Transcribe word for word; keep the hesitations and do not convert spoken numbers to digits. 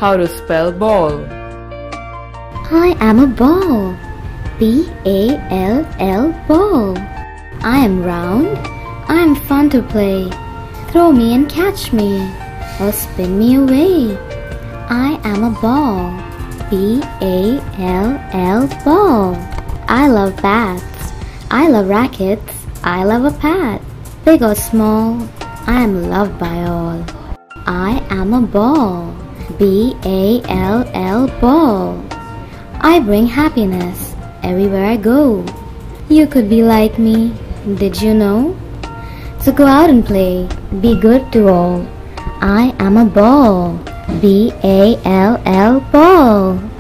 How to spell ball? I am a ball. B A L L ball. I am round. I am fun to play. Throw me and catch me, or spin me away. I am a ball. B A L L ball. I love bats. I love rackets. I love a pat. Big or small, I am loved by all. I am a ball. B A L L ball. I bring happiness everywhere I go. You could be like me, did you know? So go out and play, be good to all. I am a ball. B A L L ball.